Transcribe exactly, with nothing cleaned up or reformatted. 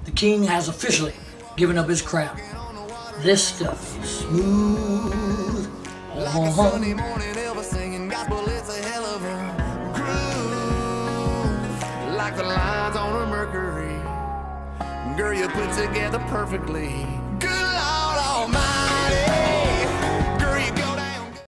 The king has officially given up his crown. This stuff is smooth. Like a Sunday morning Elvis singing gospel, it's a hell of a groove. Like the lines on a Mercury, girl, you put together perfectly.